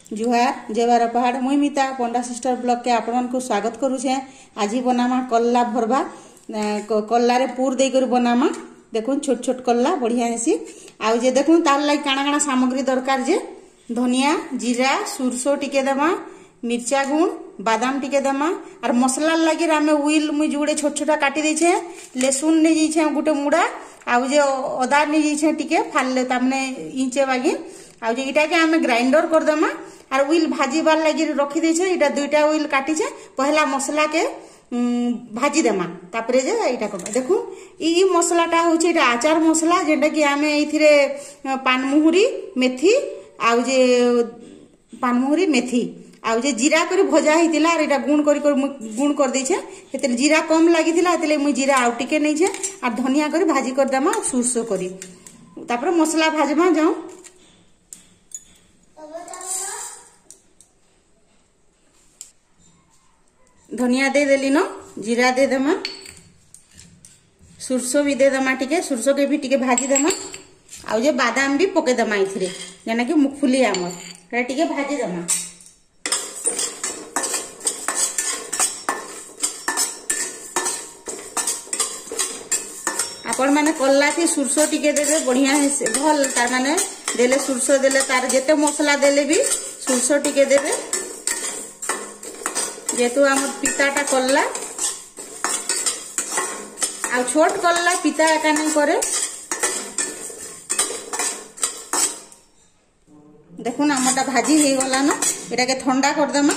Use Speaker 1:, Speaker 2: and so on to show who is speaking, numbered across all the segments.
Speaker 1: जुहार जेबार पहाड़ मुई मिता पंडा सिस्टर ब्लॉग के आपण को स्वागत करुछे। आज बनामा कल्ला भरवा कल्ला रे पूर दे कर बनामा। देखुन छोट छोट कल्ला बढ़िया हेसी। आउ जे देखुन तार लागि काना काना सामग्री दरकार जे धनिया जीरा सुरसो टिके दमा मिर्चा गुण बादाम टिके दमा और मसला लगी आम उइल मुई जुड़े छोट छोटा काटी देछे लेसुन ने जाइछे गुटे मुड़ा आउ जे अदा ने जाइछे टिके फालले तामने इंचे बागी आउ जे इटा के आम ग्राइंडर कर दमा और उइल भाजी बार लगी रखी देछे। इटा दुईटा उइल काटिछे पहला मसला के भाजी देमा तापरे जे इटा करबा। देखु ई मसलाटा होचे इटा आचार मसला जेटा कि आमे एथिरे पानमुहुरी मेथी आउ जे पानमुहुरी मेथी आउ जे जीरा करी भजा हितिला और एटा गुण कर दैछे। हेते जीरा कम लागितिला हेते मुई जीरा आउ टिके नैछे और धनिया करी भाजी कर देमा सुरसो करी तापरे मसला भाजमा जाऊ। धनिया दे देली न जीरा दे देमा सुरसो भी दे देमा टिके सुरसो के भी टिके भाजी देमा आउ जे बादाम भी पके देमा इथिरे जेना कि मुखफुली आमर रे टिके भाजी देमा। आपण माने कल्ला के सुरसो टिके देबे बढ़िया भल तार माने देले सुरसो देले तार जेते मसला देले भी सुरसो टिके देबे जेतु आम पिताटा कल्ला आ छोट कल्ला पिता एका नहीं करे। देखुन आमटा भाजी हो गला न एटा के ठंडा कर देमा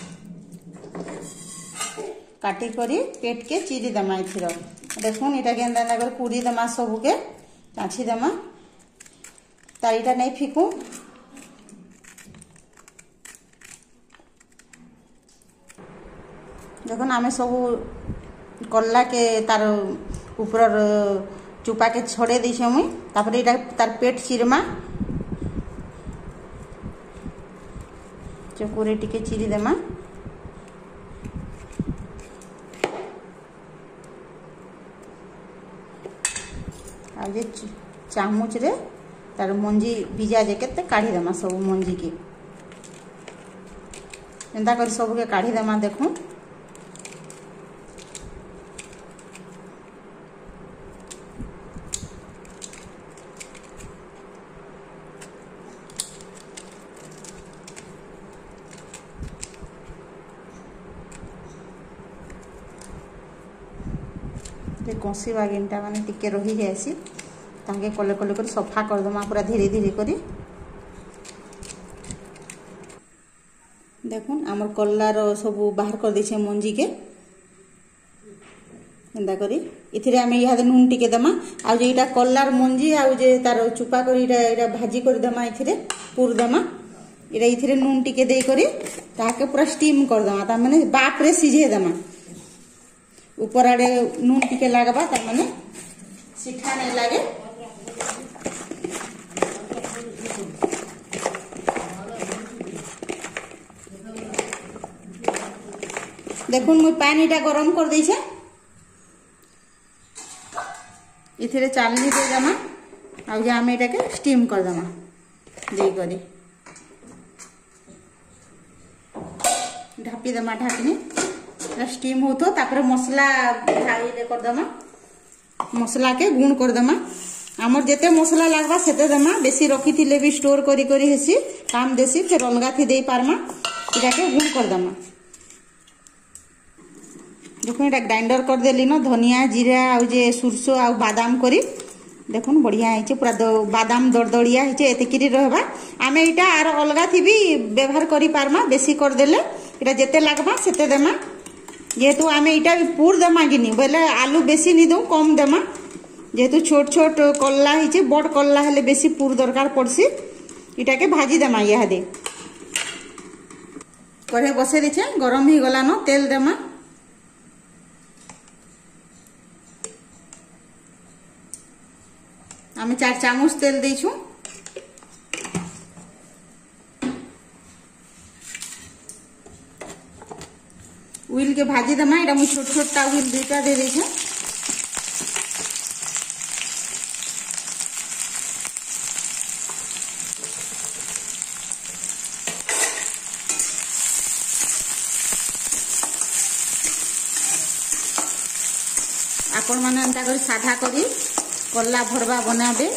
Speaker 1: काटी करी पेट के चिरी देमा इथिर। देखुन इटा के एंदा कर पूरी देमा सबु के चाची देमा तारीटा नहीं फिकू। देखुन आमे सब कल्ला के तार ऊपर चुपा के छड़े देछे मुई तापरे इटा तार पेट चिरमा चकुरे टिके चिरी देमा। आ जे चामच रे तार मंजी बीजा जे केते काढ़ी देमा सब मंजी के एंदा कर सब के काढ़ी देमा। देखुन कसी बागिनटा माने टिके रही जाएसी ताके कले कले कर सफा कर दमा पूरा धीरे धीरे करी। देखुन हमर कल्ला रो सब बाहर कर देछे मंजी के एंदा करी इथिरे आमे इहा नून टिके दमा आ जे इटा कल्लार मंजी आ जे तार चुपा करी इटा भाजी कर दमा इथिरे पूर दमा इटा इथिरे नून टिके दे करी ताके पूरा स्टीम कर दमा ता माने बाप रे सिझे दमा ऊपर आड़े नून टिके लागबा ता माने सिठा नहीं लागे। देखुन मुई पानी टा गरम कर देछे इथिरे चालनी दे दमा आ जे आमे एटा के स्टीम कर दमा दे करी ढापी दमा ढाकनी स्टीम हो तो तापर मसला भाई कर दमा मसला के गुण कर दमा आमर जेते मसला लागबा सेते दमा बेसी रखी थिले भी स्टोर करी करी हेसी काम देसी फिर अलगा थी दे पारमा इटा के गुण कर दमा। देखो इटा ग्राइंडर कर देली न धनिया जीरा आ जे सुरसो आ बादाम करी देखुन बढ़िया है पूरा बादाम दरदड़िया है एतिकी रहबा आमे इटा आर अलगा थी भी व्यवहार करी पारमा बेसी कर देले इटा जेते लागबा सेते देमा जेहेतु आमे इटा पूर देमा गिनी बोले आलू बेसी नहीं दो कम देमा जेहेतु छोट छोट कल्ला हिचे बड़ कल्ला हेले बेसी पूर दरकार पड़सी इटा के भाजी देमा या दे कढ़े बसे देछे गरम ही गला न तेल देमा आमे 4 चामच तेल देछू उइल के भाजी देमा इटा मु छोट छोट टा उइल दुईटा दे देछे आपण माने एंता करी साधा करी कल्ला भरवा बनाबे।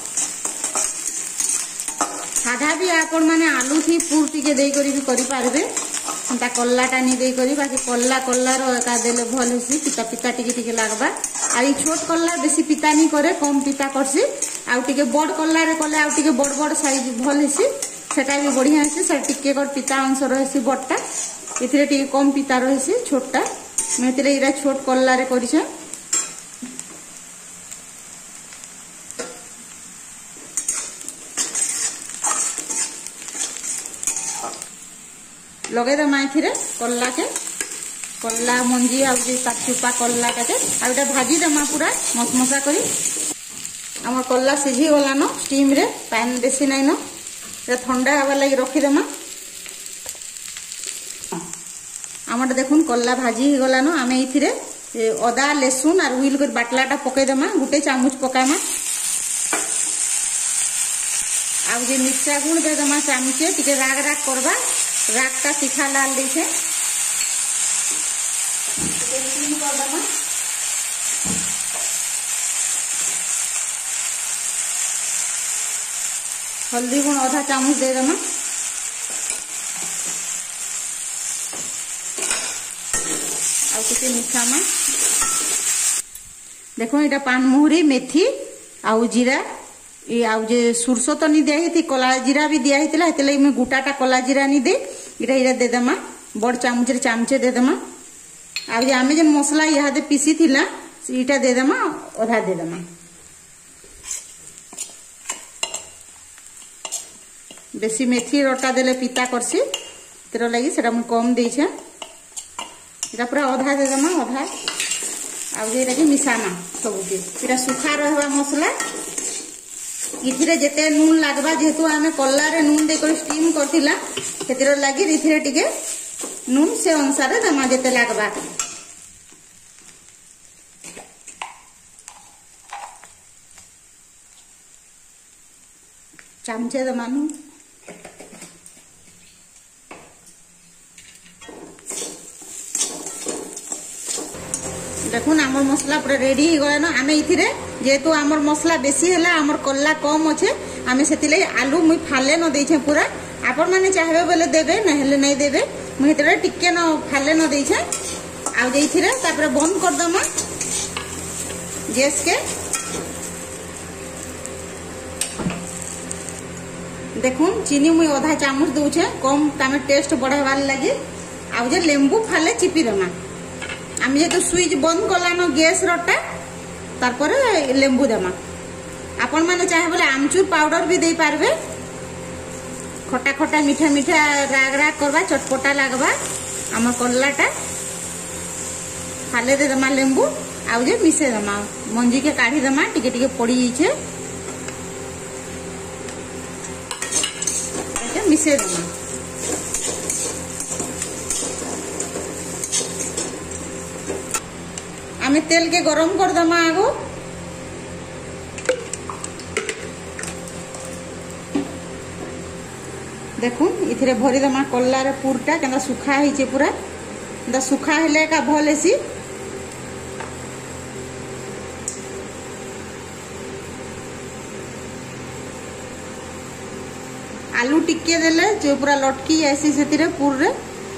Speaker 1: साधा भी आपण माने आलू थी पूर टिके देई करी भी करि पारबे। एंता कल्लाटा नहीं देई करी बाकी कल्लार एका देले भल होसी पिता पिता टिके लागबा। आ ई छोट कल्ला बेसी पिता नहीं करे कम पिता करसी। आउ टिके बड़ कल्ला रे कले आउ टिके बड़ बड़ साइज भल होसी सेटा भी बढ़िया होसी। से टिके कर पिता अंश रहसी बड़टा इथिरे टिके कम पिता रहसी छोटटा। मैं तेरे इरा छोट कल्ला रे करिसे। लगे दमा इथिरे कल्ला के कल्ला मंजी आ चुपा कल्ला के आ भाजी दमा पूरा मसमसा करी। आम कल्ला सिझी गलान स्टीम रे पानी बेसी नाइन ठंडा हवा लगी रखीदेमा। आमटा देखुन कल्ला भाजी गलान आम ये अदा लेसुन और हुईल कर बाटलाटा पकईदेमा गोटे चामच पकामा। आउ जे मिर्चा गुण देदेमा चामचे टिके राग राग करबा। रागटा तीखा लाल देखे हल्दी गुण आधा चामच दे देमा। आउ किसी मिठामा देखो इटा पान मुहरी मेथी आउ जीरा ये आउ जे सुरसो तो नहीं दिया थी कला जीरा भी दिया हेतले मैं गोटाटा कला जीरा नहीं दे इटा इरा दे देमा बड़ चामच चामचे दे देमा। आउ जे आमे जे मसला इहादे पीसी थिला इटा दे देमा आधा दे देमा। बेसी मेथी रटा देले पिता करसी तेरा लगी सेटा मु कम देई छे। इटा पूरा आधा दे देमा आधा आउ जे इटा मिसामा सब के इटा सुखा रहबा मसला। इथिरे जेते नून लागबा जेहेतु आमे कल्ला रे नून दे कर स्टीम करथिला केतिर लागि इथिरे टिके नून से अनुसार दमा जेते लागबा। चामचे दमा नून देखुन आमर मसला पूरा रेडी हो गला ना। आमे इथिरे जेहेतु आमर मसला बेसी हैला आमर कल्ला कम अच्छे आमे सेतिले आलू मुई फाले न देछे पूरा। आपण माने चाहबे बोले देबे न हेले नहीं देबे मुई हेतरे टिके न फाले न देछे। आ जे इथिरे तापर बंद कर दमा गैस के। देखुन चीनी मुई आधा चामच दउछे कम तामे टेस्ट बढ़ावार लागि। आ जे लेंबू फाले चिपी दमा आम जे तो स्विच बंद कलान गैस रटा तारपर लेंबू देमा। आपण माने चाहे बोले आमचूर पाउडर भी दे पारबे खटा खटा मीठा मीठा राग राग करबा चटपटा लागबा। आम कल्लाटा फाले दे देमा लेंबू आउ जे मिसे देमा मंजी के काढ़ी देमा टिके टिके पड़ी जाइछे एटा मिसे देमा। आमे तेल के गरम कर दमा आगो। देखुन इथिरे भरी दमा कल्ला रे पूरटा केना सुखा हिचे पूरा एंदा सुखा हेले का भल हेसी। आलू टिके देले जो पूरा लटकी जायसी सेतिरे पूर रे।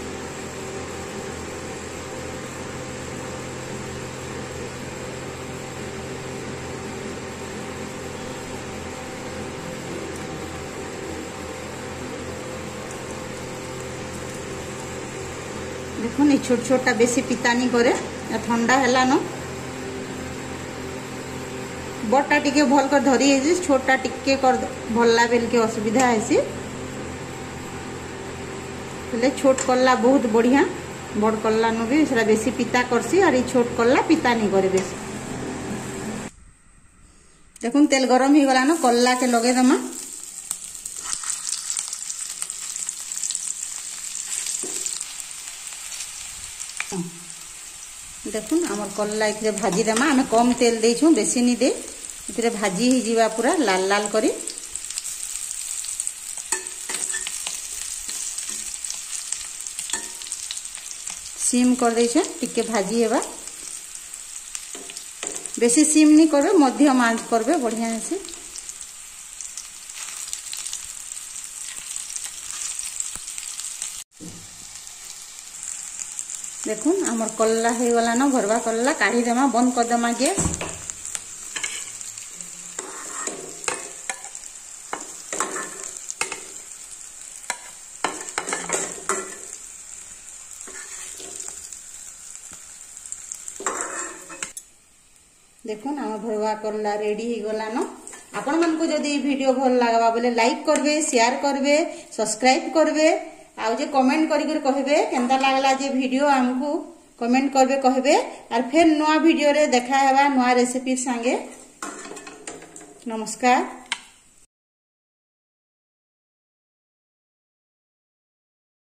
Speaker 1: देखो ये छोट छोटा बेसी पिता नहीं करे ठंडा है न बड़टा टिके भल कर धरी है छोटा टिके कर भल्ला बेल के असुविधा है। छोट कल्ला बहुत बढ़िया बड़ कल्ला नु भी सेटा बेसी पिता करसी और ये छोट कल्ला पिता नहीं करे बेसी। देखुन तेल गरम ही गला न कल्ला के लगे दमा। देखुन आमर कल्ला इथे भाजी देमा आमे कम तेल देइछु बेसी नहीं दे इथे भाजी ही जीवा पूरा लाल लाल करी। सिम कर देइछु टिके भाजी हेबा। बेसी सिम नहीं करबे, मध्यम आंच करबे बढ़िया से। देखुन हमर कल्ला हो गला न, भरवा कल्ला काढ़ी देमा, बंद कर देमा गैस। देखुन आम भरवा कल्ला रेडी हो गला न। आपण मन को जदी वीडियो भल लागबा बोले लाइक करबे, शेयर करबे, सब्सक्राइब करबे, आउ जे कमेंट करी कर कहबे केनता लागला जे वीडियो हमको कमेंट करबे कहबे। और फिर नया वीडियो रे देखा हेबा नया रेसिपी संगे। नमस्कार।